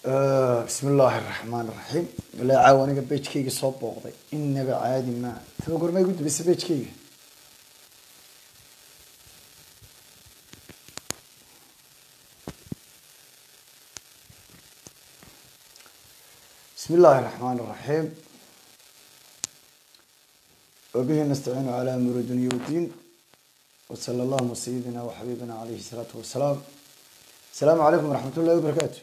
بسم الله الرحمن الرحيم لا عاوني بيت كيغي soo booqday inaba caadi ma taba gormay gud bis beej keyga بسم الله الرحمن الرحيم وبه نستعين على امور الدنيا والدين وصلى الله على سيدنا وحبيبنا عليه الصلاه والسلام السلام عليكم ورحمه الله وبركاته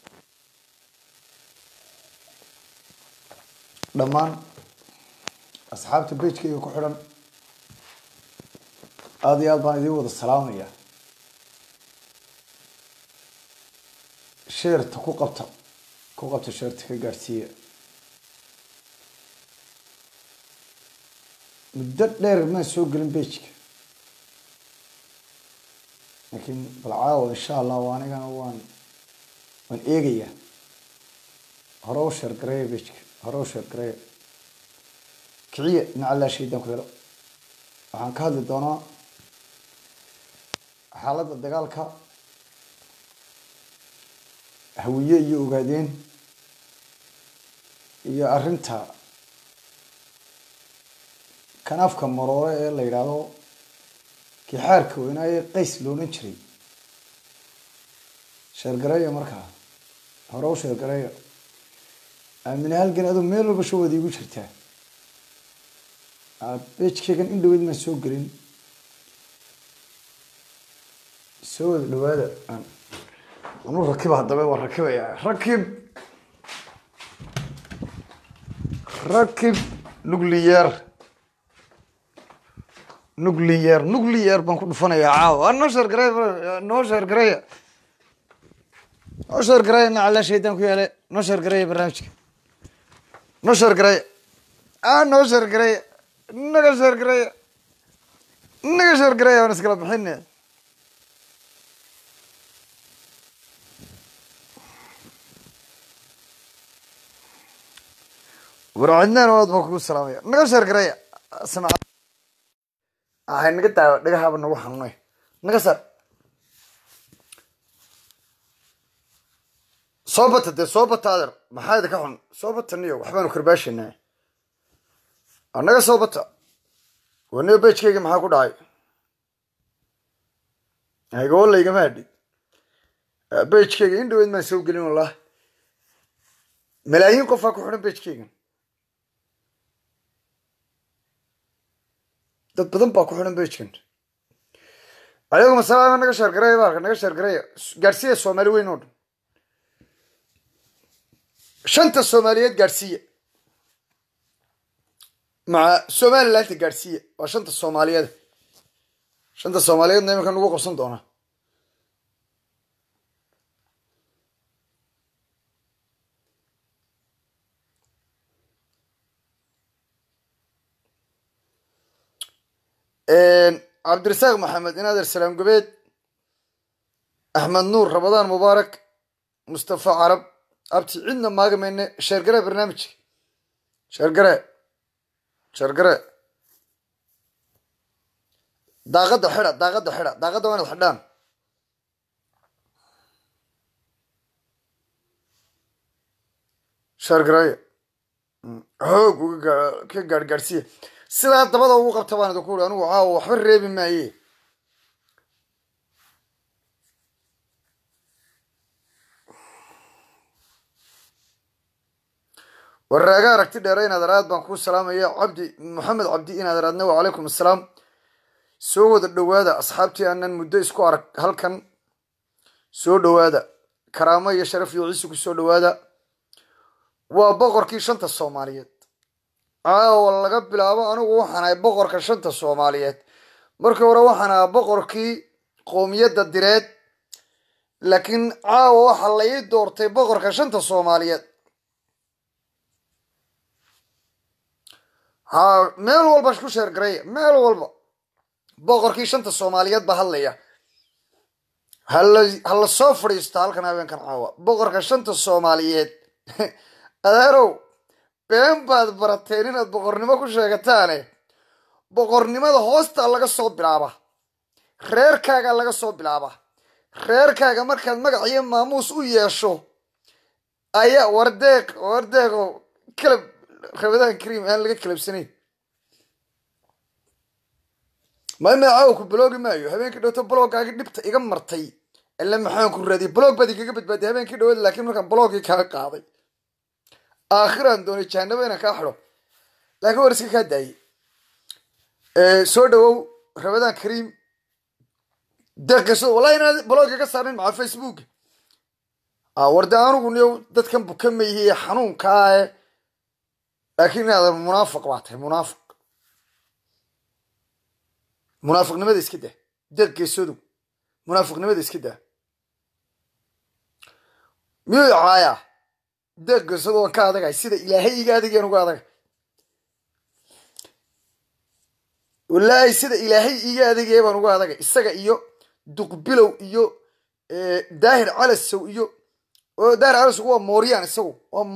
dhammaan asxaabta page-kayga ku xidhan aad iyo aad baan idiin wada salaamaya sheerta ku qabta sheerta ka gaarsiiya muddo dheer maan soo gelin page-ka laakiin bal caawa insha allah anigana waan eegaya hore u sheer gareeya page-ka هروش القرية كعية نعلى شيء دم كله عن كهذا الدنا حالة الدجال كا هوية يوجدين يا أرنتها كناف كمرورة اللي يرادو كحارك ويناي قيس لون شري شرقرية مركها هروش القرية من هالجن هذا ميلو بشوفه دي وشرته بيش كيكن إندو ويد ما سوق جرين سوى الوالد أنا ركبها الضباب وركبها يا ركب نوكليير بنكون فنا يا عاو أنا نشر قراية على شيء دم كياله نشر قراية برنامجك نشر قراية نشر قراية نشر قراية ونسكلا بحنة ورعدنا نواد مكروه السلامية نشر قراية سمع هاي نقطع نقها بنروح عنه نقصر صوبت هذا ما حد كحن صوبت النيو وحبنا كرباش الناي أنا صوبت والنيو بيتش كي ما هاكو داي هيقول لي جماعة بيتش كي إندو إن ما يسوق لي والله ملايين كفاكو حنا بيتش كي بدن باكو حنا بيتش كنت عليكم السلام أنا كشر قرية بارك أنا كشر قرية جارسيا سومالي وين نود شنطة الصوماليات جارسية مع سومالي لانت جارسية وشنطة الصوماليات دايما كانوا نقول صندوقنا عبد الرزاق محمد نادر السلام قبيد أحمد نور رمضان مبارك مصطفى عرب أبتي عندنا ما قمنا شرقرة برنامج شرقرة داغد وانا الحدان شرقرة هوق كي قارسيه سلا دبدا ugu qabta baan ku anigu caaw waxba reebi maayay والرجاء ركتي دارين هذا راد بنكون سلام يا عبدي محمد عبدي إن هذا رادنا وعليكم السلام سود الدوادة أصحابتي أن المدة إسكوارك هل كان سود دوادة كرامة يشرف يعيسك سود دوادة وبقر كي شنطة الصوماليات والله قبل أنا وحنا بقر كشنطة الصوماليات مركب وروحنا بقر كي قومية الدرات لكن وحليت دورتي بقر كشنطة الصوماليات meel walba isku sheer gareeya meel walba boqorkii shanta Soomaaliyeed ba hadlaya hal soo fariista halkan habeenkan caawa boqorka shanta Soomaaliyeed adeerow been baad barateen inaad boqornimo ku sheegataane boqornimada hoosta laga soo bilaaba reerkaaga laga soo bilaaba reerkaaga markaad magac iyo maamuus u yeesho ayaa wardeeqo kalab rabadaan kariim aan laga kalabsanayn magacaaw ku bloogi maayo habeenkii dhowto bloogaaga dhibta iga martay ila maxaan ku raadiyay bloog baad igaga badbaaday habeenkii dhowada laakiin markaan bloogii kaa qaaday aakhiraan doonay jahanabo inaan kaa xidho laakiin war iska kaa daayay soo dhawow rabadaan kariim deeqasho wallahi inaad blooga ka saarin maca facebook warda anugu niyow dadkan buka ma yihiin xanuunkaa laakiin inaad munaafiq baa tahay munaafiqnimada iska daa deeqgeesadu munaafiqnimada iska daa miyuu caayaa deeqgeesadu waan ka adagay sida ilaahay iga adageen uga adagay wallaahi sida ilaahay iga adagee baan uga adagay isaga iyo duqbilow iyo daahir calasow iyo daahir calasow waa mooryaan isagu waa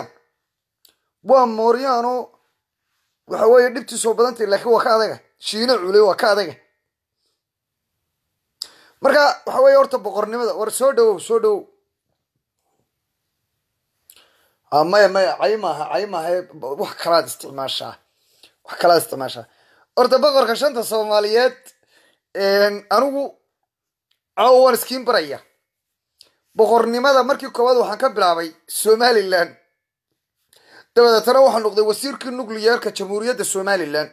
mooryaanoo waxa weeye dhibtiisoo badantay laakiin waa ka adaga shiino culey waa ka adaga marka waxa weeye horta boqornimada war soo dhawow maya cay maaha wax kalaad isticmaashaa horta boqorka shanta soomaaliyeed anigu caawa waan iskiin baraya boqornimada markii koowaad waxaan ka bilaabay somalilan dabadeetana waxaan noqday wasiirkii nucleyeerka jamhuuriyadda somalilan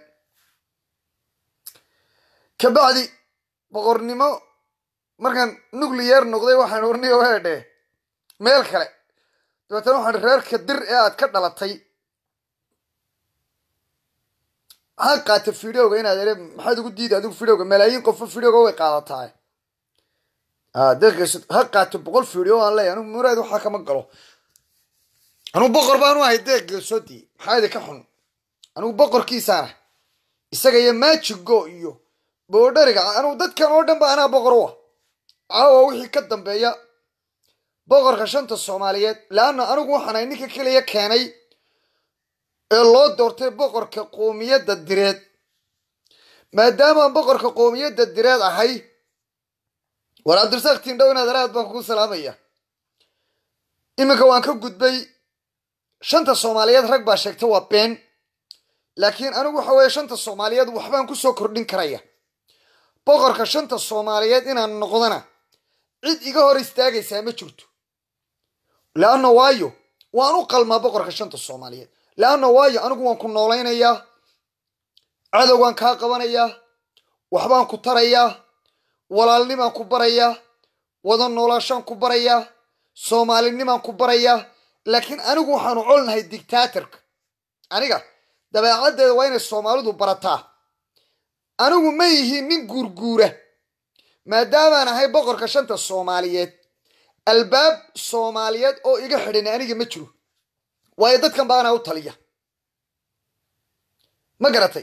kabacdi boqornimo markaan nucleyer noqday waxaan orniyo heedhe meel kale dabeetana waxaan reerka dir ee aad ka dhalatay maxaa qaata videoga inaad ere maxaad ugu diida adigu videoga malaayiin qofo videoga way qaadataa deeqeeso ha qaato 100 video aan leeyahay anigu muraad waxa kama galo anigu boqor baan u ahay deeqeesodii maxaa idin ka xun anigu boqorkiisaana isaga iyo maajigo iyo boodhariga anigu dadkan oo dhan ba anaa boqor u caawa wixii ka dambeeya boqorka shanta soomaaliyeed laana anigu waxaan ahay ninka kaliya keenay ee loo doortay boqorka qoomiyadda direed maadaama boqorka qoomiyadda direed ahay war cabdirasaaq tiindhow inaad araad baan kugu salaamaya iminka waan ka gudbay shanta soomaaliyeed rag baa sheegtay waa been laakiin anigu waxa weeye shanta soomaaliyeed waxbaan kusoo kordhin karaya boqorka shanta soomaaliyeed inaan noqdana cid iga hor istaagaysaa ma jirto laanna waayo waan u qalmaa boqorka shanta soomaaliyeed laanna waayo anigu waan ku noolaynayaa cadowgaan kaa qabanayaa waxbaan ku tarayaa walaalnimaan ku barayaa wada noolaashaan ku barayaa soomaalinimaan ku barayaa laakiin anigu waxaanu colnahay dictatorka aniga dabeecaddeeda waa inay soomaalidu barataa anigu ma yihiin nin guurguura maadaamaan ahay boqorka shanta soomaaliyeed albaab soomaaliyeed oo iga xidhan aniga ma jiro waayo dadkan baanaa u taliya ma garatay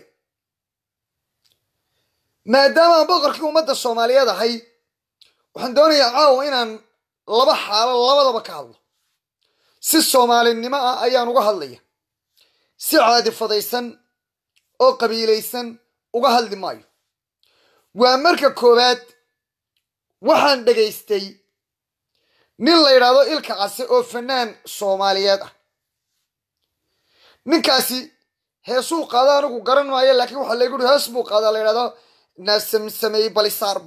maadaamaan boqorkii ummadda soomaaliyeed ahay waxaan doonayaa caawa inaan laba xaalo labadaba ka hadlo si soomaalinimo ah ayaan uga hadlaya si caadifadaysan oo qabiilaysan uga hadli maayo waa marka koowaad waxaan dhegaystay nin la yidhaahdo ilka case oo fanaan soomaaliyeed ah ninkaasi heesuu qaada anigu garan maayo laakiin waxaa laygu hi hees buu qaadaa la yidhahdo naasamsameeyey balisaar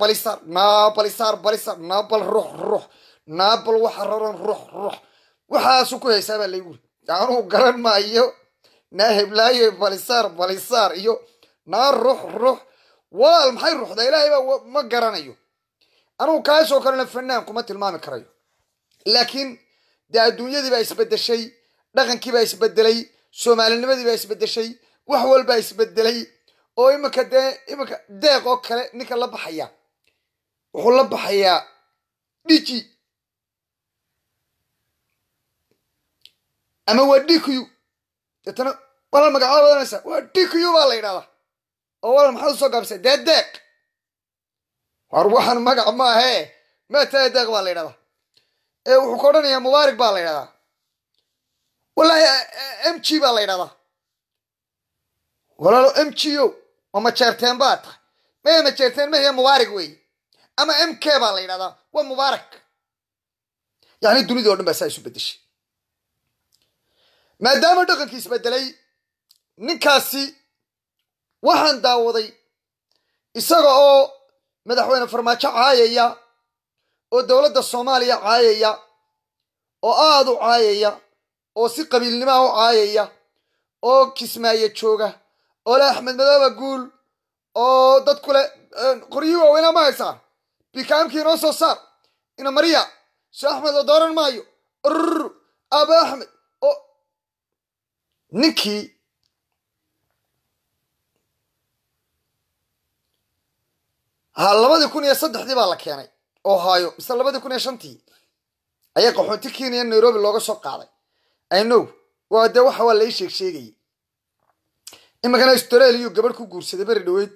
naabal ruux naabal waxa raran ruux waxaasuu ku haysaa baa laygu ri anugu garan maayo naa heblaayo balisaar iyo naa ruux walaal maxay ruuxda ilaahay baa ma garanayo anugu kaasoo kalena fanaan kuma tilmaami karayo laakiin dee adduunyadii baa isbedeshay dhaqankii baa isbedelay soomaalinimadii baa isbedeshay wax walbaa isbedelay oo iminka deeq oo kale ninka la baxaya wuxuu la baxayaa dhiji ama waa dikuyu deetana walaal magacaaba badanaysa waa dikuyu baa la yidhahdaa oo walaal maxaad usoo gaabisay dee deeq war waxaan magac maahee maataa deeq baa la yidhahdaa wuxuu ka odhanayaa mubaarig baa la yidhahdaa wallaahi m g baa la yidhahdaa walaalo m g o oo majeerteen baa tahay maya majeerteen mahiya mubaarig wey ama m k baa la yidhahdaa waa mubaarak yacni dunida o dhan baa saa isu bedeshay maadaama dhaqankiis bedelay ninkaasi waxaan daawaday isaga oo madaxweyne farmaajo caayaya oo dowladda soomaaliya caayaya oo aad u caayaya oo si qabiilnimaa u caayaya oo kismaayo jooga oo le axmed madooba guul oo dad kule qoryihii waaweynaa ma haysaa bikaamkii inoo soo saar ina mariya si axmed oo dooran maayo rr aba axmed oo ninkii ha 2003 baa la keenay oo haayo mise 2005 ayaa qaxoonti Kenya Nairobi looga soo qaaday I know waa de waxa la sheegay imagana Australia gabadh ku guursaday bari dhaweyd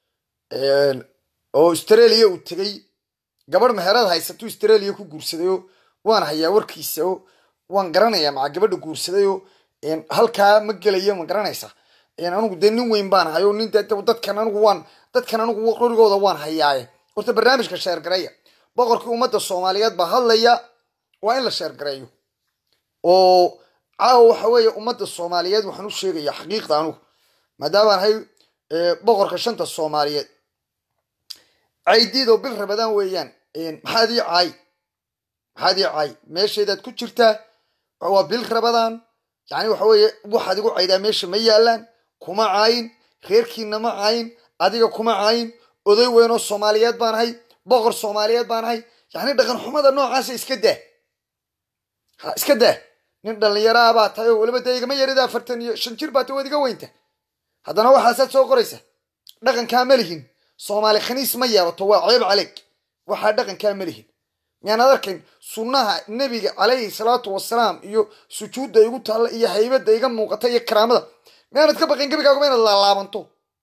oo Australia uu tagay gabadh meherad haysato Australia ku guursaday waan hayaa warkiisa oo waan garanayaa ma gabadh guursaday oo halka ma gelayo ma garanaysa anigu de nin weyn baan hayo nin dadkan anigu qorigooda waan hayaaye horta barnaamijka share gareeya boqorkii ummadda Soomaaliyeed baa hadlaya waa in la share gareeyo oo waxa weeye ummadda Soomaaliyeed waxaan u sheegayaa xaqiiqda anigu maadaama hay boqorka shanta Soomaaliyeed aydiido bil rabadaan weeyaan maxaadii caay meesheedaad ku jirtaa waa bil rabadaan yani waxa weeye waxaad igu caydaa meesha ma yaalaan kuma caayin reerkiina ma caayin adiga kuma caayin oday weyn oo Soomaaliyeed baan ahay boqor Soomaaliyeed baan ahay yani dhaqan xumada noocaas iska daa nin dhalinyaro baa tahay waliba deegama yarida 45 jir baa wadiga weynta haddana waxaad soo qoraysa dhaqanka ma lihin Soomaali khaniis ma yeelato waa ceeb caleeg waxa dhaqanka ma lihin miyaan arkin sunnaha nabiga calayhi salaatu wasalaam iyo sujuudda igu taala iyo haybada iga muuqata iyo karaamada miyaan ka baqin gabigaagu ma la laabanto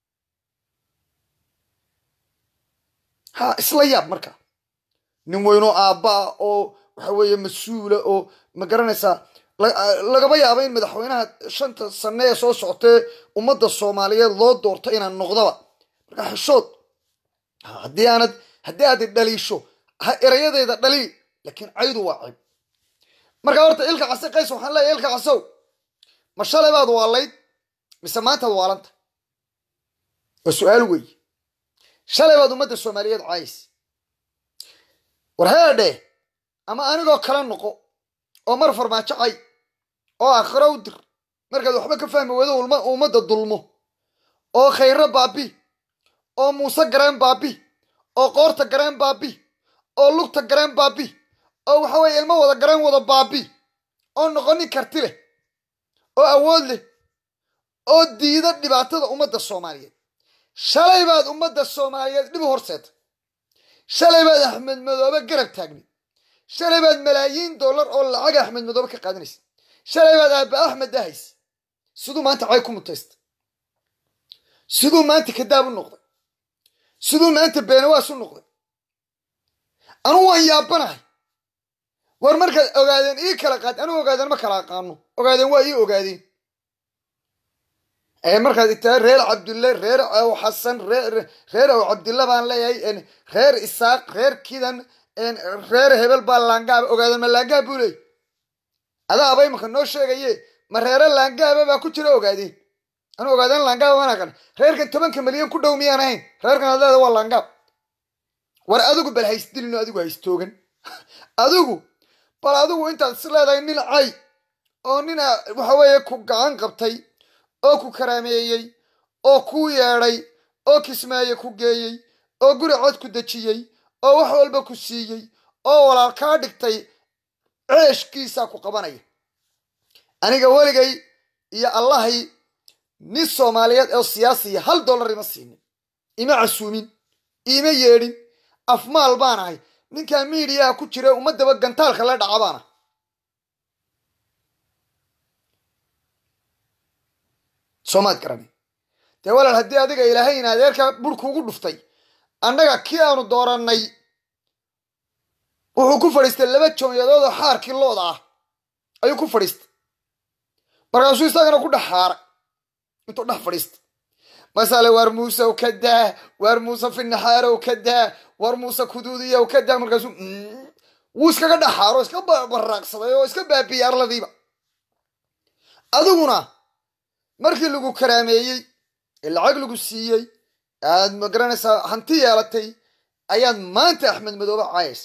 ha isla yaab marka nin weyn oo aabba oo waxa weeye mas'uul oo ma garanaysa lagaba yaabo in madaxweynaha shanta sano ee soo socotay ummadda Soomaaliyeed loo doorto inaan noqdaba marka xishood haddii aad dhaliisho erayadeeda dhaliil laakiin caydu waa cayb marka horta ilka case qays waxaan leeyahay ilka casow ma shalay baad waalayd mise maantaad waalanta waa su'aal wey shalay baad ummadda Soomaaliyeed cays war heedhe ama anigoo kala noqo oo mar farmaajo cay oo aakhiro u dir markaad waxba ka fahmi wado ummadda dulmo oo khayra baabi oo muuse gareen baabi oo qoorta gareen baabi oo lugta gareen baabi oo waxa weeye ilmo wada gareen wada baabi oo noqonin karti leh oo awood leh oo diida dhibaatada ummadda Soomaaliyeed shalay baad ummadda Soomaaliyeed dhib horseed shalay baad Axmed Madoobe garab taagni shalay baad malaayiin dollar oo lacag Axmed Madoobe ka qaadanaysa shalay baad aaba Axmed dahays sidoo maanta ay ku mutayst sidoo maanta ka daab u noqday sidoo maanta beenawaas u noqday anu waan yaabanahay war markaad ogaadeen ii kala qaad anu ogaadeen ma kala aqaano ogaadeen waa ii ogaadeen markaad intaa reer Cabdulle reer Xasan reer Cabdulle baan leeyahay reer Isaaq reer kidan reer hebel baa laangaab ogaadeen ma laangaab buu leeyahay adaabay ma noo sheegaye ma reer laangaab baa ku jira ogaadeen anu ogaadeen laangaab waan aqaan reerkan 10 milyan ku dhow miyaan ahayn reerkan adeeda waa laangaab war adigu bal haystilino adigu haystoogan adigu intaad isleedahay nin cay oo nina waxa weeye ku gacan qabtay oo ku karaameeyay oo ku yeeray oo kismaaye ku geeyay oo guri cod ku dajiyay oo wax walba ku siiyay oo walaal ka dhigtay ceeshkiisa ku qabanaya aniga waligay iyo Allahi nin Soomaaliyeed oo siyaasi $1 ima siinin ima casuumin ima yeedhin afmaal baan ahay ninka media ku jira ummadaba gantaalka la dhacabaana Soomaad karani de walaal hadii adiga Ilaahay in adeerka burku ugu dhuftay annaga kii aanu dooranay wuxuu ku fadhiistay 2 joonyadood oo xaarkii looda ah ayuu ku fadhiistay markaasuu isagana ku dhaxaar intuu dhax fadhiistay masale war Muuse oo kada war Muuse fi nahaar oo kada war Muuse kuduudiya oo kada markaasuu wuu iskaga dhaxaaro iska barraaqsaday oo iska baabiyay arladiiba adiguna markii lagu karaameeyey lacag lagu siiyey aad ma garanaysaa hanti yeelatay ayaad maanta axmed madoobe caayaysa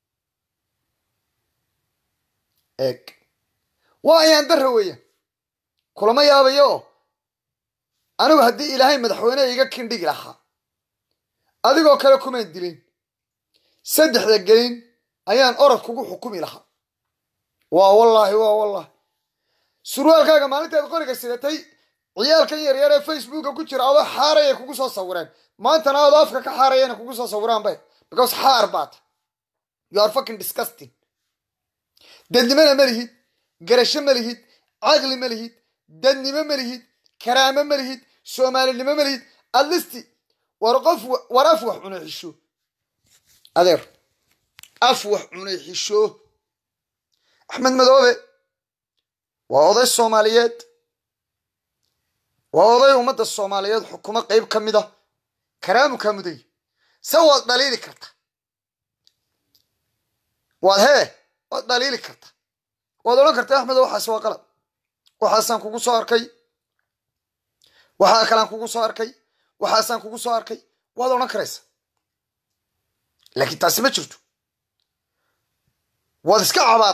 eeg waa ayaan darra weeyaan kulama yaabayo anigu haddii ilaahay madaxweyne iga kindhigi lahaa adigoo kale kumaan dilin saddexda gelin ayaan orod kugu xukumi lahaa waa wallaahi surwaalkaaga maalintaad qoriga sidatay ciyaalkan yaryar ee facebooka ku jira adoo xaaraya kugu soo sawireen maantana adoo afka ka xaarayana kugu soo sawiraan bay because xaar baata you are fucking disgusting dadnimana ma lihid garasho ma lihid caqli ma lihid dadnimo ma lihid karaamo ma lihid soomaalinimo ma lihid adlisti war af wax cunay xisho adeer af wax cunay xisho axmed madoobe waa oday soomaaliyeed waa oday ummadda soomaaliyeed xukumo qayb ka mid ah karaamu kaa muday se waad dhaliili karta waad dhaliili karta waad odhan karta axmedo waxaas waa qalad waxaasaan kugu soo arkay waxaa kalaan kugu soo arkay waxaasaan kugu soo arkay waad odhan karaysa laakiin taasi ma jirto waad iska cabaad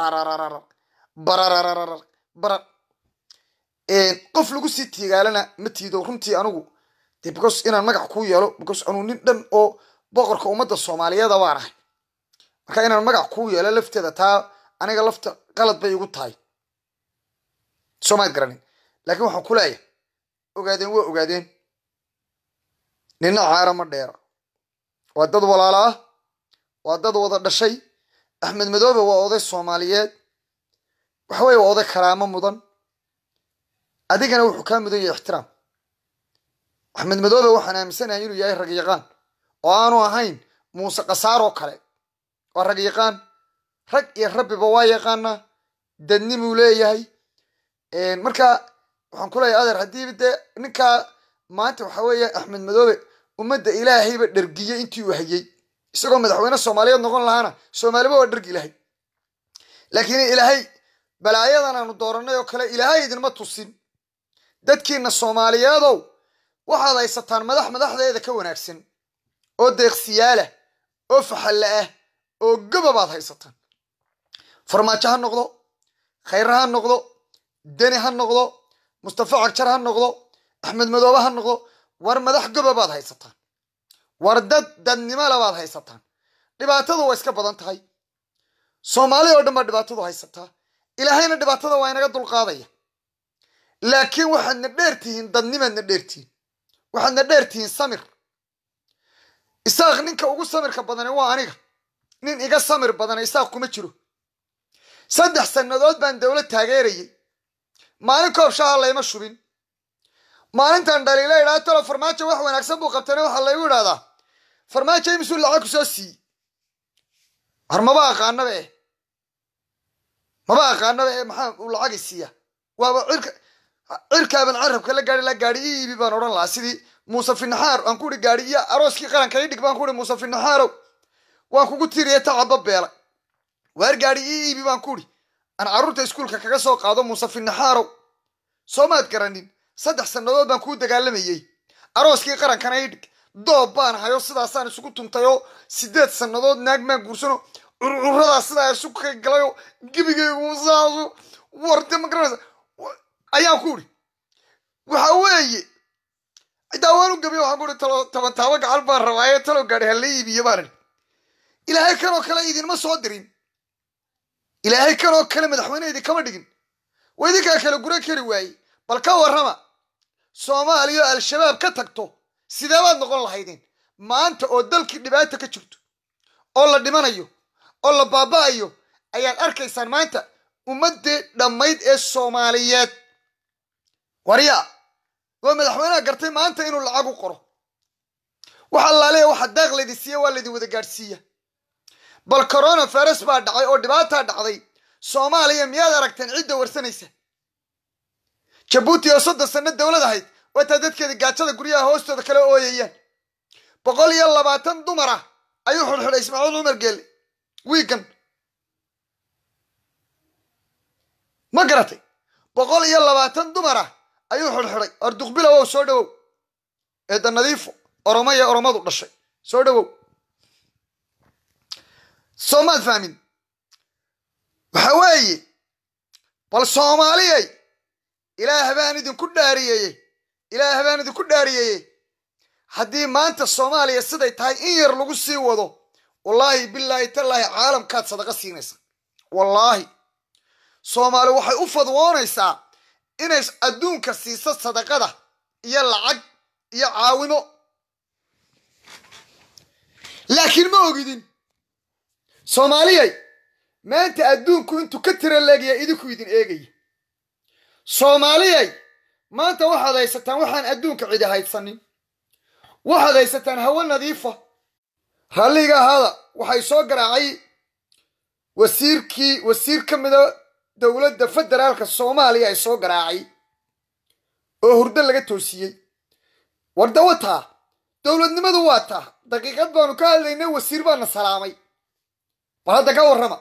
barar qof lagu sii tiigaalana ma tiido runtii anigu de because inaan magac kuu yeelo because anuu nin dhan oo boqorka ummadda soomaaliyeeda baan ahay marka inaan magac kuu yeelo lafteeda taa aniga lafta qalad bay igu tahay soomaad garanin laakiin waxaan ku leeyahay ogaadeen waa ogaadeen nina caara ma dheera waa dad walaala ah waa dad wada dhashay axmed madoobe waa oday soomaaliyeed waxa weeye waa oday karaamo mudan adigana wuxuu kaa mudan yahay ixtiraam axmed madoobe waxaan aaminsanahay inuu yahay rag yaqaan oo aanu ahayn muuse qasaar oo kale waa rag yaqaan rag iyo rabbiba waa yaqaanaa dadnimuu leeyahay marka waxaan ku leeyahay adeer haddii dee ninkaa maanta waxa weeye axmed madoobe ummadda ilaahayba dhergiyey intii uu hayey isagoo madaxweyne soomaaliyeed noqon lahaana soomaaliba waa dhergi lahay laakiin ilaahay balaayadan aanu dooranay oo kale ilaahay idinma tusin dadkiina soomaaliyeedow waxaad haysataan madaxdeeda ka wanaagsan oo deeqsiyaalah oo faxalla ah oo gababaad haysataan farmaajo ha noqdo khayre ha noqdo deni ha noqdo mustafa cagjar ha noqdo axmed madoobe ha noqdo war madax gababaad haysataan war dadnimo labaad haysataan dhibaatadu waa iska badan tahay soomaali oo dhan baa dhibaatadu haysataa ilaahayna dhibaatada waa inaga dulqaadaya laakiin waxaadna dheertihiin dadnimaadna dheertihiin waxaadna dheertihiin samir isaaq ninka ugu samirka badane waa aniga nin iga samir badana isaaq kuma jiro 3 sannadood baan dowlad taageerayay maalin koob shaha layma shubin maalintan dhaliila idhaa talo farmaajo wax wanaagsan buu qabtane waxaa laygu idhahdaa farmaajo imisuu lacag ku soo siiyey har maba aqaanaba maxaa uu lacagi siiya waaba cirkaaban carabka la gaari ii iibi baan odhan lahaa sidii muuse finaxaar aan kuhi gaari iyo arooskii qaranka ii dhig baan kuhi muuse finaxaarow waan kugu tiriye tacaba beela waar gaari ii iibi baan kuhi aan carruurta iskuulka kaga soo qaado muuse finaxaarow soomaad garanin 3 sannadood baan kuu dagaalamayey arooskii qarankana ii dhig doob baan hayo sidaasaan isugu tuntayoo 8 sannadood naag maan guursano curcurradaa sidaa isu ka galayo gebigaygu saasu warde ma garanaysa ayaan ku uri waxa weeye daawaan u gabiyo waxaan ku uri toban taabo gacal baan rabaaye talo gaadhi hala iibiyo baanan ilaahay kanoo kale idinma soo dirin ilaahay kanoo kale madaxweyne idinkama dhigin waa idinkaa kale gura kari waaye bal ka warrama soomaaliya oo al-shabaab ka tagto sidee baad noqon lahaydeen maanta oo dalkii dhibaata ka jirto oo la dhimanayo oo la baaba'ayo ayaad arkaysaan maanta ummaddii dhammayd ee soomaaliyeed waryaa waa madaxweynaha gartay maanta inuu lacag u qoro waxa laaleeya waxa daaq laydin siiya waa laydin wada gaadhsiiya bal corona virus baa dhacay oo dhibaataa dhacday soomaaliya miyaad aragteen cidda warsanaysa jabuuti oo 30 sanno dowlad ahayd wataa dadkeeda gaajada guryaha hoostooda kala ooyayaan 120 dumar ah ayuu xulxulay ismaaciil cumar geelle wiigan ma garatay 120 dumara ayuu xirxiray arduqbila oo soo dhawow eedan nadiifo oromaya oromadu dhashay soo dhawow Soomaad fahmin waxa weeye bal Soomaaliyay ilaahay baan idinku dhaariyay haddii maanta Soomaaliya siday tahay in yar lagu sii wado wallahi billahi tallahi caalamkaad sadaqa siinaysa wallahi Soomaali waxay u fadwoonaysaa inay adduunka siiso sadaqada iyo lacag iyo caawimo laakiin ma ogidin Soomaaliyay maanta adduunku intuu ka tira leeyahay idinku idin eegay Soomaaliyay maanta waxaad haysataan waxaan adduunka cid haysanin waxaad haysataan hawo nadiifa haliga hada waxay soo garaacay wasiir kamida dawladda federaalka Soomaaliya ay soo garaacay oo hurdo laga toosiyay warda wata dawladnimadu wata daqiiqad baanu ka hadlaynay wasiir baana salaamay wada ka warrama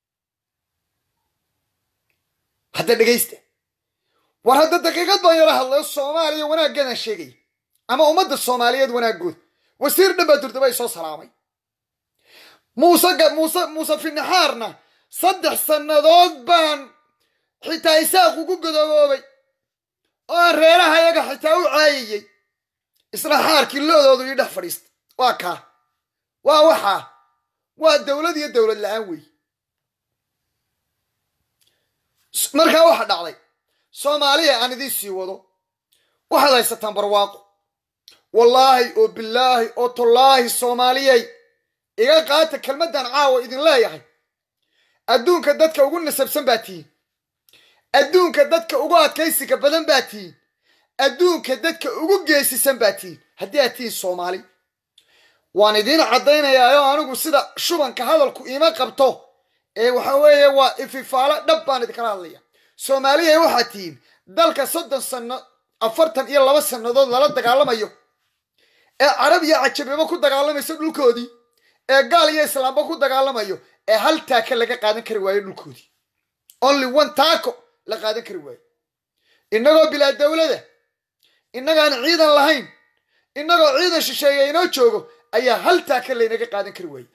hada dhageysta war hada daqiiqad baan yara hadlay Soomaaliya wanaageeda sheegay ama ummadda Soomaaliyeed wanaagood wasiir dhaba durtaba soo salaamay Muuse Finnaxaarna 3 sanadood baan xitaa isaaq ugu godoobay oo reeraha ayaga xitaa u caayay isla xaarkii loodoodu ii dhex fadhiistay waa dawlad iyo dawlad la'aan wey markaa waxa dhacday Soomaaliya aan idin sii wado waxaad haysataan barwaaqo wallahi oo billahi oo tallahi Soomaaliyay iga qaata kelmadan caawa idin leeyahay adduunka dadka ugu nasabsan baatiin adduunka dadka ugu adkaysiga badan baatiin adduunka dadka ugu geesisan baatiin haddii aad tihiin Soomaali waan idin cadaynayaa anigu sida shubanka hadalku iima qabto ee waxa weeye waa ififaala dhab baan idin hadlaya Soomaaliya waxa tihiin dalka 30 sano 42 sanadood lala dagaalamayo ee Carabiya cajabiba ku dagaalamayso dhulkoodii ee gaal iyo islaamba ku dagaalamayo ee hal taaka laga qaadan kari waayo dhulkoodii only one taako la qaadan kari waayo inagoo bilaa dawladda inagaan ciidan lahayn inagoo ciidan shisheeye inoo joogo ayaa hal taaka leenaga qaadan kari waayo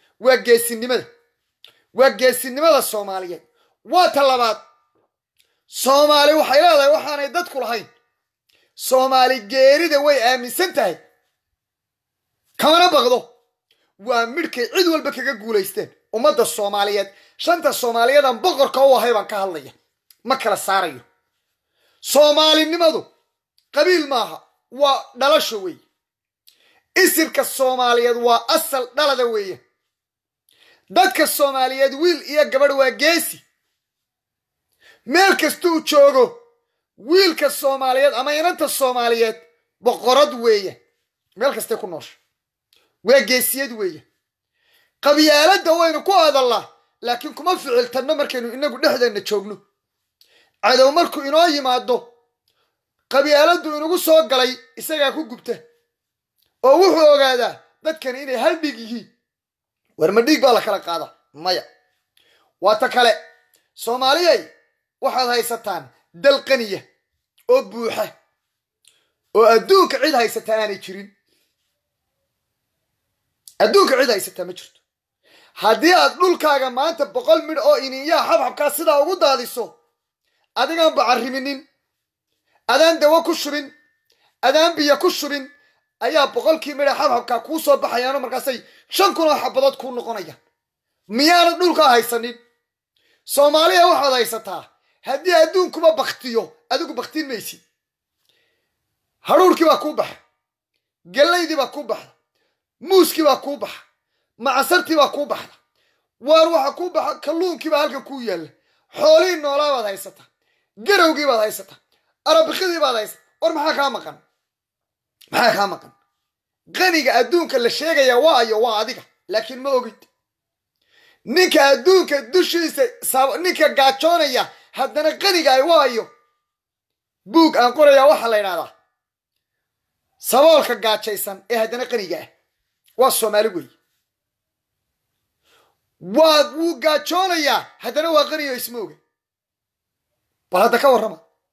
waa geesinimada Soomaaliyeed waa talabaad Soomaali waxay leedahay waxaanay dadku lahayn Soomaali geerida way aaminsan tahay kamana baqdo waa midkay cid walba kaga guuleysteen ummadda Soomaaliyeed shanta Soomaaliyeedan boqorka u ahay baan ka hadlaya ma kala saarayo Soomaalinimadu qabiil maaha waa dhalasho wey isirka Soomaaliyeed waa asal dhalada weeye dadka Soomaaliyeed wiil iyo gabadh waa geesi meel kastuu joogo wiilka Soomaaliyeed ama inanta Soomaaliyeed boqorad weeye meel kasta ku noosho waa geesiyad weeye qabyaalada waynu ku hadalnaa laakiin kuma ficiltano markaynu inagu dhexdeena joogno cadow markuu inoo yimaado qabyaaladu inagu soo galay isagaa ku gubta oo wuxuu ogaadaa dadkan inay hal dhig yihiin war ma dhig baa la kala qaada maya waa ta kale Soomaaliyay waxaad haysataan dal qaniya oo buuxa oo adduunka cid haysataa aanay jirin adduunka cid haysataa ma jirto haddii aad dhulkaaga maanta 100 midh oo iniyaa xabxabkaa sidaa ugu daadiso adigaan bacariminin adaan dawo ku shubin adaan biyo ku shubin ayaa 100 midh xabxabkaa kuu soo baxayaano markaasay 5,000 oo xabadood kuu noqonayaan miyaanad dhulkaa haysanin Soomaaliya waxaad haysataa haddii adduunkuba baktiyo adigu baktiin maysid haruurkii baa kuu baxa gallaydii baa kuu baxa muuskii baa kuu baxa macasartii baa kuu baxda waar waxa kuu baxa kalluunkii baa halkan kuu yaalla xoolihii noolaa baad haysataa garowgii baad haysataa arabikidii baad haysataa war maxaa kaa maqan qaniga adduunka la sheegaya waa adiga laakiin ma ogid ninka adduunka dushiisa ninka gaajoonaya haddana qaniga ay waayo buug aan qoraya waxa la yidhahdaa saboolka gaajaysan ee haddana qaniga ah waa Soomaali wey wuu gaajoonayaa haddana waa qaniyo ismooga bal hadda ka warrama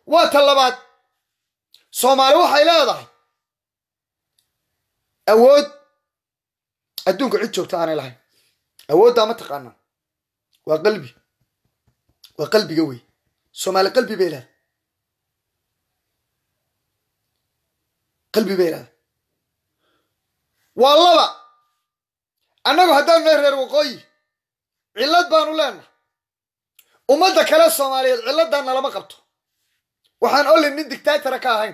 واتلبات صومالي waxay leedahay awood adduunka cid joogta aan lahayn awoodda ma taqaana waa qalbiga wey Soomaali qalbi bay leedahay waa laba annagu haddaan reer waqooyi cillad baanu leenahay ummadda kale Soomaaliyeed cilladan lama qabto waxaan olin nin dictator ka ahayn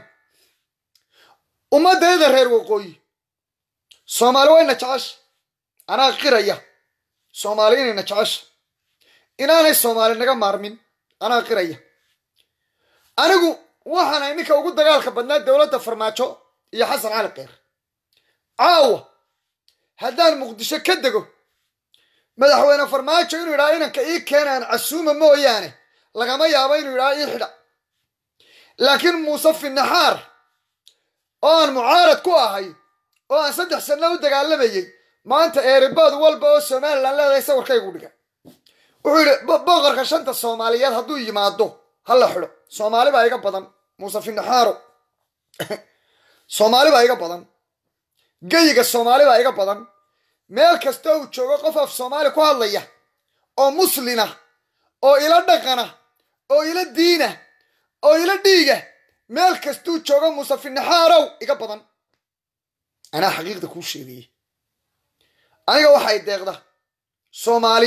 ummaddeeda reer waqooyi Soomaali wayna jecesha anaa qiraya Soomaali inayna jecesha inaanay Soomaali naga maarmin anaa qiraya anigu waxaan ninka ugu dagaalka badnaa dawladda Farmaajo iyo Xasan Cali Qeer caawa haddaan Muqdisho ka dego madaxweyne Farmaajo inuu yiraahdo inanka ii keenaan casuuma mooyaane lagama yaabo inuu yiraahdo ii xidha laakiin Muuse Finnaxaar oo aan mucaarad ku ahay oo aan 3 sano u dagaalamayay maanta eeribaad walba oo Soomaaliland leedahay sawirkaygu dhiga wuxuu yiri boqorka shanta Soomaaliyeed hadduu yimaado hala xidho Soomaali baa iga badan Muuse Finnaxaar Soomaali baa iga badan gayiga Soomaali baa iga badan meel kasta uu joogo qof af Soomaali ku hadlaya oo muslina oo ila dhaqana oo ila diina oo ila dhiiga meel kasta uu joogo Muuse Finnaxaar iga badan ana xaqiiqda ku sheegay aniga waxay deeqda Soomaali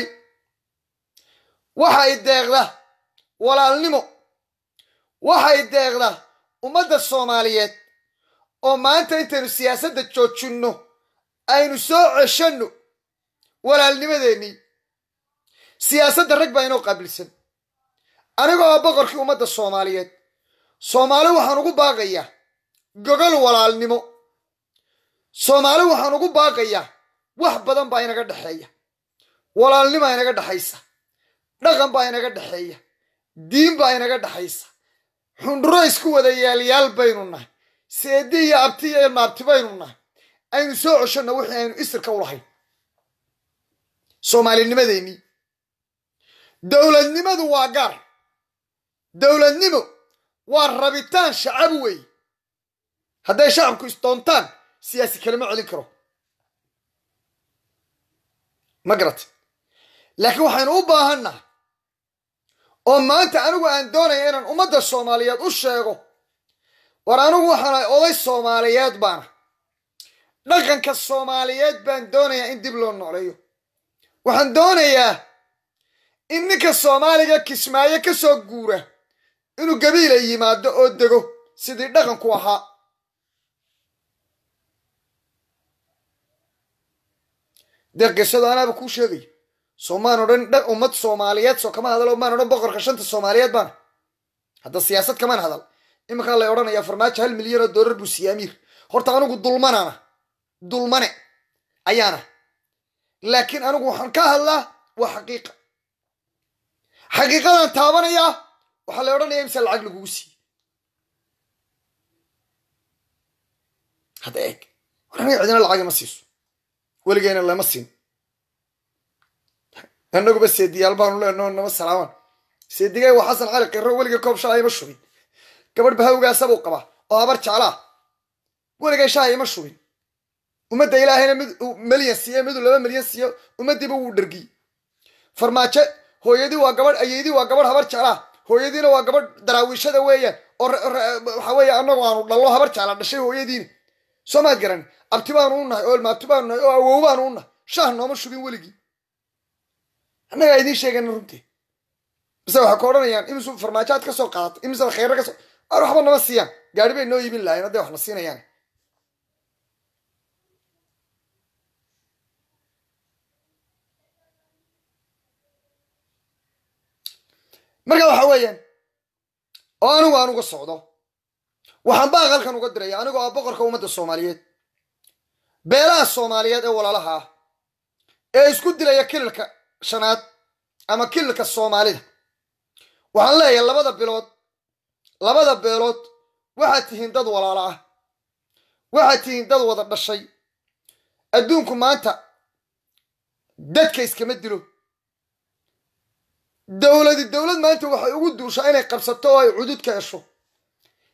waxay deeqda walaalnimo waxay deeqda ummadda Soomaaliyeed oo maanta intaynu siyaasadda joojinno aynu soo ceshano walaalnimadeennii siyaasadda rag baa inoo qaabilsan anigoo boqorkii ummadda Soomaaliyeed Soomaali waxaan ugu baaqayaa gogol walaalnimo Soomaali waxaan ugu baaqayaa wax badan baa inaga dhaxeeya walaalnimo inaga dhaxaysa dhaqan baa inaga dhaxeeya diin baa inaga dhaxaysa xunduro isku wada yaal baynu nahay seedi iyo abti iyo maabti baynu nahay aynu soo ceshano wixii aynu isirka u lahayn Soomaalinimadeennii dawladnimadu waa gaar dawladnimo waa rabitaan shacab wey hadday shacabku isdoontaan siyaasi kalama celin karo ma garat laakiin waxaynu u baahannahay oo maanta anigu aan doonaya inaan ummadda Soomaaliyeed u sheego war anigu waxaan oday Soomaaliyeed baana dhaqanka Soomaaliyeed baan doonayaa in dib loo nooleeyo waxaan doonayaa in ninka Soomaaliga Kismaayo ka soo guura inuu gabiil yimaado oo dego sidii dhaqanku ahaa deeqashada anaaba ku sheegay Soomaan oo dhan ummad Soomaaliyeed soo kama hadalo maan oo dhan boqorka shanta Soomaaliyeed baan hadda siyaasad kama hadal imika la oranaya Farmaajo $1 milyan buu siiyay amiir horta anigu dulmane ayaana laakiin anigu waxaan ka hadlaa waa xaqiiqadan taabanaya waxa la oranaya imsa lacag lagu siiyay hada eeg waxaan cidina lacag ma siiso waligeena lama siin annagu bas seediyaal baanu leenahay nama salaaman seedigay waa Xasan Cali Qeer waliga koob shalay ma shubin gabadh bahawgaas abuu qaba oo habar jeclaa waliga shaay ma shubin ummadda Ilaahayna mid milyan siiyo mid 2 milyan siiyo ummaddiiba wuu dhargii Farmaajo hooyadii waa gabadh ayeedii waa gabadh habar jeclaa hooyadiina waa gabadh daraawiishada weeyaan oo waxa weeye annagu aanu dhalo habar jeclaa dhashay hooyadiina Soomaad garan abti baanu u nahay oo maabti baanu nahay oo awow baanu u nahay shaah nooma shubin waligii annaga idiin sheegana runtii bas waxa ka oranayaan imsu Farmaajaad ka soo qaatay imsa khayr ka soo waxba nama siiyaan gaari bay noo iibin lahayn haday wax na siinayaan marka waxa weeyaan oo anigu socdo waxaan baa halkan uga diray anigu oo boqorka ummadda Soomaaliyeed beelaha Soomaaliyeed ee walaalaha ee isku dilaya kililka shanaad ama kililka Soomaalida waxaan leeyahay labada beelood waxaad tihiin dad walaalo ah waxaad tihiin dad wada dhashay adduunku maanta dadka iskama dilo dawlad maanta waxay ugu duushaa inay qabsato oo ay cudud ka hesho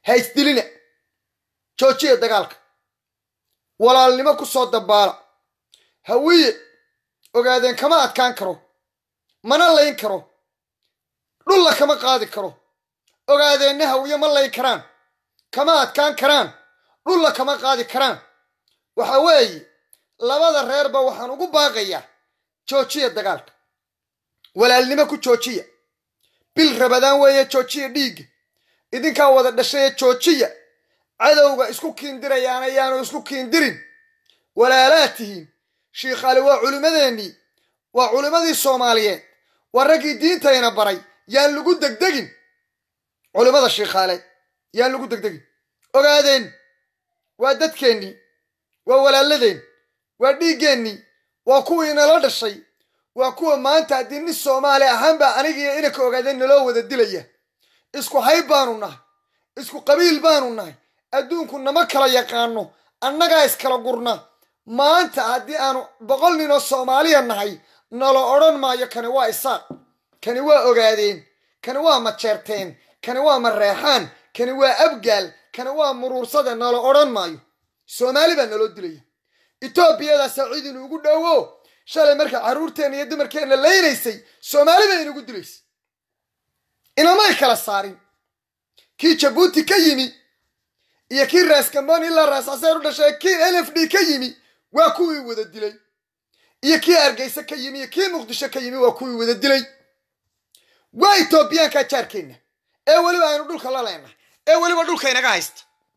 haysdilina joojiya dagaalka walaalnimo ku soo dabaala hawiye ogaadeen kama adkaan karo mana layn karo dhulla kama qaadi karo ogaadeenna hawiye ma layn karaan kama adkaan karaan dhulla kama qaadi karaan waxa weeye labada reerba waxaan ugu baaqayaa joojiya dagaalka walaalnimo ku joojiya bil rabadaan weeye joojiya dhiigga idinkaa wada dhashaya joojiya cadowga isku kiindirayaan ayaanu isku kiindirin walaalaad tihiin shiikhaali waa culimmadeennii waa culimmadii soomaaliyeed waa raggii diintayna baray yaan lagu degdegin culimmada shiikhaaleed yaan lagu degdegin ogaadeen waa dadkeennii waa walaaladeen waa dhiiggeennii waa kuwii nala dhashay waa kuwa maanta haddii nin soomaali ahaanbaa anigiiyo inanka ogaadeen naloo wada dilaya isku hayb baanu nahay isku qabiil baanu nahay adduunku nama kala yaqaano annagaa iskala gurna maanta haddii aanu 100 nin oo soomaaliya nahay nala odhan maayo kani waa isaaq kani waa ogaadeen kani waa majeerteen kani waa mareexaan kani waa abgaal kani waa muruursada nala odhan maayo soomaali baa naloo dilaya etoobiyadaasaa cid inuugu dhowo shalay marka carruurteenna iyo dumarkeenna laynaysay soomaali bay inugu dilaysay inamay kala saarin kii jabuuti ka yimi iyo kii raas kamboni ilaa raas caseer u dhashay kii LFD ka yimi waa kuwii wada dilay iyo kii hargeysa ka yimi iyo kii muqdisho ka yimi waa kuwii wada dilay waa etoobiyaanka jaarkeenna ee weliba aynu dhulka la leenahay ee weliba dhulka inaga haysta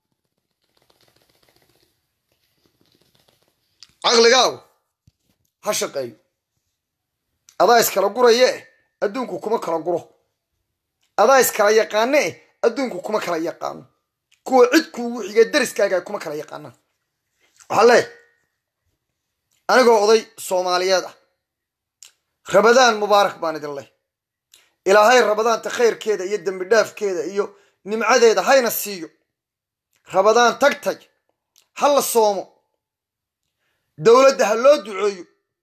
caqligaagu ha shaqeeyo adaa iskala guraye adduunku kuma kala guro adaa iskala yaqaane adduunku kuma kala yaqaano kuwa cid kuugu xiga dariskaaga kuma kala yaqaanaan waxaa leeyahay anigoo oday soomaaliyeed ah rabadaan mubaarak baan idin leh ilaahay rabadaanta khayrkeeda iyo dembi dhaafkeeda iyo nimcadeeda hayna siiyo rabadaan tagtay ha la soomo dowladda ha loo duceeyo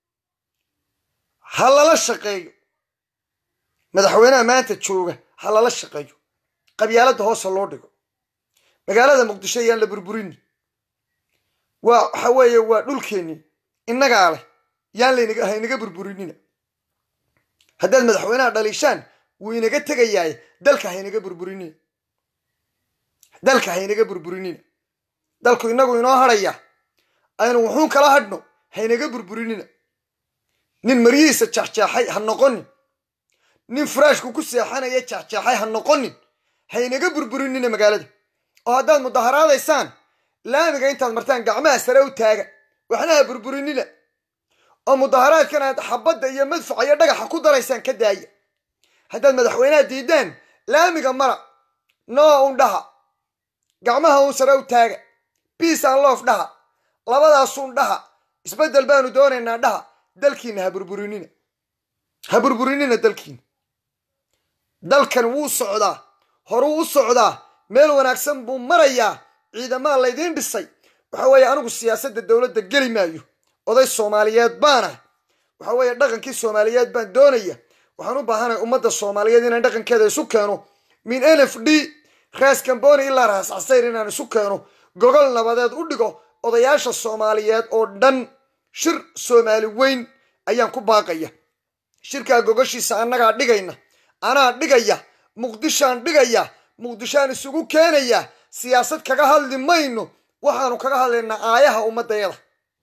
ha lala shaqeeyo madaxweynaha maanta jooga ha lala shaqeeyo qabyaaladda hoose loo dhigo magaalada muqdisho yaan la burburin waxa weeye waa dhulkeennii innagaa leh yaan haynaga burburinina haddaad madaxweynaha dhaliishaan wuu inaga tegayaay dalka haynaga burburinina dalka haynaga burburinina dalku innagu inoo hadhaya aynu wuxuun kala hadhno haynaga burburinina nin maryihiisa jaxjaaxay ha noqonin nin furaashku ku seexanaya jaxjaaxay ha noqonin haynaga burburinina magaalada oo haddaad mudaharaadaysaan laamiga intaad martaan gacmaha sare u taaga waxna ha burburinina oo mudaharaadkan aad xabadda iyo madfaca iyo dhagaxa ku daraysaan ka daaya haddaad madaxweynaha diidaan laamiga mara noo un dhaha gacmaha un sare u taaga peace and love dhaha labadaasun dhaha isbeddel baanu doonaynaa dhaha dalkiina ha burburinina dalkiina dalkan wuu socdaa horuu u socdaa meel wanaagsan buu marayaa ciidamaa laydiin dhisay waxa weeye anigu siyaasadda dowladda geli maayo oday soomaaliyeed baana waxa weeye dhaqankii soomaaliyeed baan doonaya waxaan u baahanahay ummadda soomaaliyeed inaan dhaqankeeda isu keeno min LFD raas kamboni ilaa raas casayr inaan isu keeno gogol nabadeed u dhigo odayaasha soomaaliyeed oo dhan shir soomaali weyn ayaan ku baaqaya shirkaa gogoshiisa annagaa dhigayna anaa dhigaya muqdishaan dhigaya muqdishaan isugu keenaya siyaasad kaga hadli mayno waxaanu kaga hadlaynaa aayaha ummadayada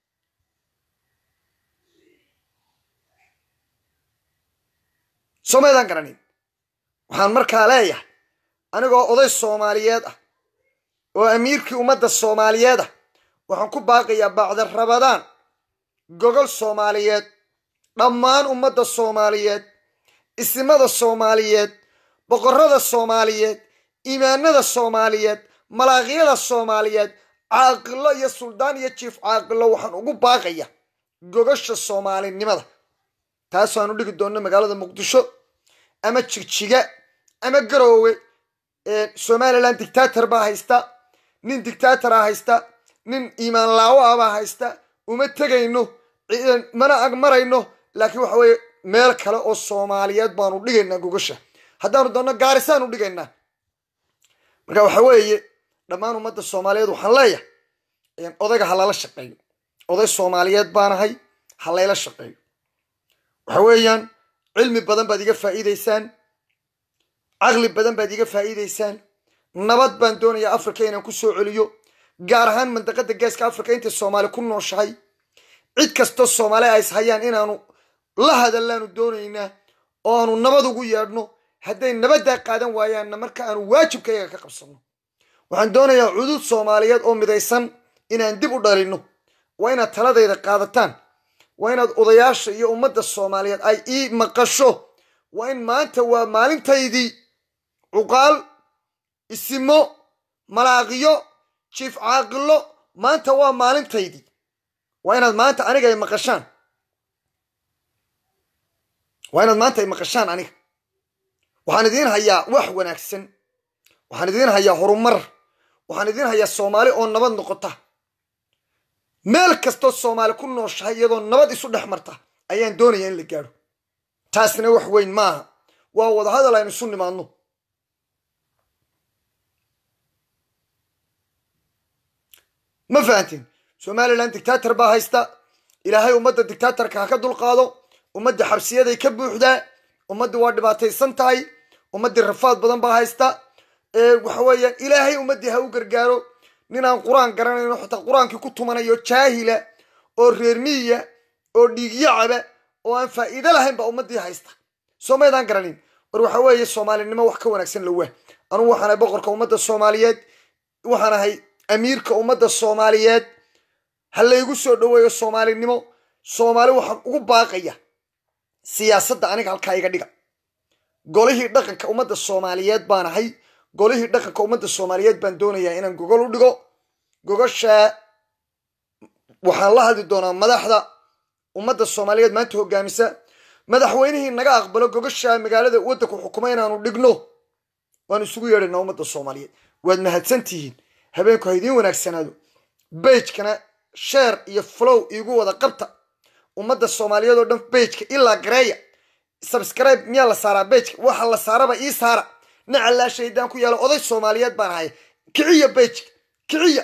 somaydaan garanin waxaan markaa leeyahay anigoo oday soomaaliyeed ah oo amiirkii ummadda soomaaliyeed ah waxaan ku baaqayaa bacda rabadaan gogol soomaaliyeed dhammaan ummadda soomaaliyeed isimada soomaaliyeed boqorrada soomaaliyeed iimaanada soomaaliyeed malaaqyada soomaaliyeed caaqilo iyo suldaan iyo jiif caaqilo waxaan ugu baaqaya gogosha soomaalinimada taasaanu dhigi doonno magaalada muqdisho ama jigjiga ama garoowe somalilan dictator baa haysta nin dictator ah haysta nin iimaan laawo ah baa haysta uma tegayno mana ag marayno laakiin waxa weeye meel kale oo soomaaliyeed baanu dhigaynaa gogosha haddaanu doonno gaarisaanu dhigaynaa marka waxa weeye dhammaan ummadda soomaaliyeed waxaan leeyahay odayga ha lala shaqeeyo oday soomaaliyeed baanahay ha layla shaqeeyo waxa weeyaan cilmi badan baad iga faa'iidaysaan caqli badan baad iga faa'iidaysaan nabad baan doonayaa afrika inaan ku soo celiyo gaar ahaan mandaqada geeska afrika intay soomaali ku nooshahay cid kastoo soomaali ay is hayaan inaanu la hadallaanu doonaynaa oo aanu nabad ugu yeedhno hadday nabaddaa qaadan waayaanna marka aanu waajibka iyaga ka qabsanno waxaan doonayaa cudud soomaaliyeed oo midaysan inaan dib u dhalinno waa inaad taladayda qaadataan waa inaad odayaasha iyo ummadda soomaaliyeed ay ii maqasho waa in maanta waa maalintaydii cuqaal isimo malaaqiyo jiif caaqilo maanta waa maalintaydii waa inaad maanta aniga ay maqashaan waa inaad maanta ay maqashaan aniga waxaan idiin hayaa wax wanaagsan waxaan idiin hayaa horumar waxaan idiin hayaa soomaali oo nabad noqota meel kastoo soomaali ku nooshahay iyadoo nabad isu dhex marta ayaan doonaya in la gaadho taasna wax weyn maaha waa wadahadal aynu isu nimaadno ma fahantiin somalilan dictator baa haysta ilaahay ummadda dictatorka ha ka dulqaado ummadda xabsiyaday ka buuxdaa ummadda waa dhibaataysan tahay ummaddii rafaad badan baa haysta waxa weeyaan ilaahay ummaddii ha u gargaaro ninaan qur-aan garanayno xitaa qur-aankii ku tumanayo jaahila oo reer miya oo dhiigyacaba oo aan faa'iido lahayn baa ummaddii haysta soo maydaan garanin war waxa weeye soomaalinimo wax ka wanaagsan lawaa anugu waxaan ahay boqorka ummadda soomaaliyeed waxaan ahay amiirka ummadda soomaaliyeed ha laygu soo dhoweeyo soomaalinimo soomaali waxaan ugu baaqaya siyaasadda aniga halkaa iga dhiga golihii dhaqanka ummadda soomaaliyeed baan ahay golihii dhaqanka ummadda soomaaliyeed baan doonayaa inaan gogol u dhigo gogoshaa waxaan la hadli doonaa madaxda ummadda soomaaliyeed maanta hogaamisa madaxweynihii naga aqbalo gogoshaa magaalada waddanku xukuma inaanu dhigno waan isugu yeedhaynaa ummadda soomaaliyeed waad mahadsantihiin habeenku ha idiin wanaagsanaado beijkana sheer iyo flow iigu wada qabta ummadda soomaaliyeed oo dhan beijka ilaa gareeya subscribe miyaa la saaraa beijka waxa la saaraba ii saara nacallaa shaydaan ku yaalo oday soomaaliyeed baan ahay kiciya beijka kiciya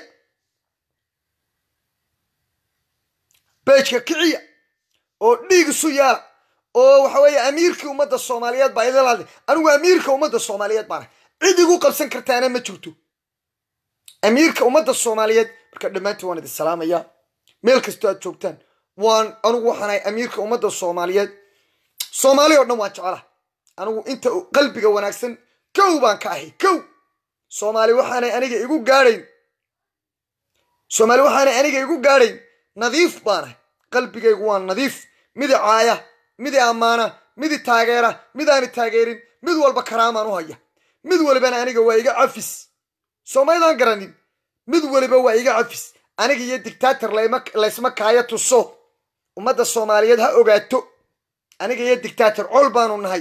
beijka kiciya oo dhiig isu yaala oo waxa weeye amiirkii ummadda soomaaliyeed baa idin hadlay anigu amiirka ummadda soomaaliyeed baan ahay cid igu qabsan kartaana ma jirto amiirka ummadda soomaaliyeed marka dhammaantiin waan idin salaamayaa meel kastoo aad joogtaan anigu waxaan ahay amiirka ummadda soomaaliyeed soomaali oo dhan waan jeclaha anigu inta qalbiga wanaagsan kow baan ka ahay kow soomaali waxaanay aniga igu gaadhayn soomaali waxaanay aniga igu gaadhayn nadiif baan ahay qalbigaygu waa nadiif midi caaya midi ammaana midi taageera midaani taageerin mid walba karaamaan u haya mid walibana aniga waa iga cafis soomaydaan garanin mid waliba waa iga cafis aniga iyo dictator laysma kaaya tuso ummadda soomaaliyeed ha ogaato aniga iyo dictator col baanu nahay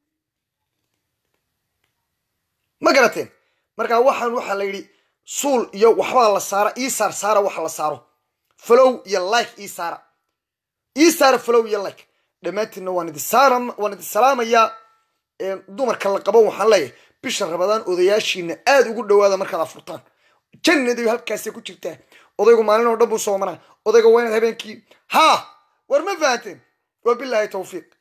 ma garateen markaa waxaa la yidhi suul iyo waxbaa la saara ii saara waxa la saaro flow iyo like ii saara flow iyo like dhammaantiinna waan idin salaamayaa dumarka la qabo waxaan leeyahay bisha rabadaan odayaashiina aad ugu dhawaada markaad afurtaan jannadu halkaasay ku jirtaa odaygu maalin oo dhan buu soo maraa odayga waa inaad habeenkii war ma fahanteen wabilaahi tawfiiq